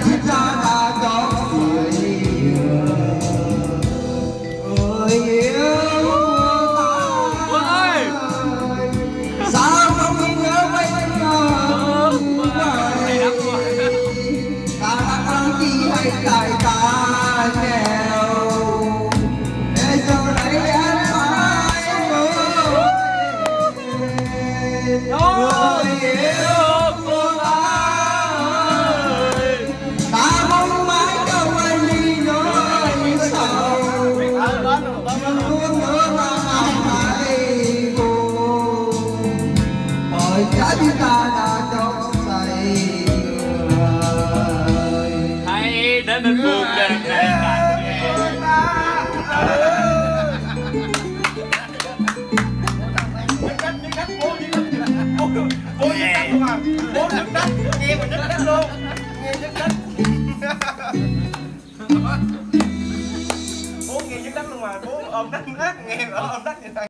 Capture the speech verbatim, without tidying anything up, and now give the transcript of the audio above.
thì ta đã có người ơi yêu ta sao không biết nhớ bây giờ ta đã ăn chi hay tại ta nghèo để giờ đây em phải người yêu cô ta ơi, ta mong mãi câu anh đi nỗi sầu nhưng luôn nhớ mãi mãi buồn bởi trái tim ta đã trong say người hãy đến bên buồn đêm này bố nhấc đất luôn à, bố nhấc đất, nghe mình nhấc đất luôn, nghe nhấc đất. Bố nghe nhấc đất luôn mà, bố ôm đất hát, nghe ôm đất như này.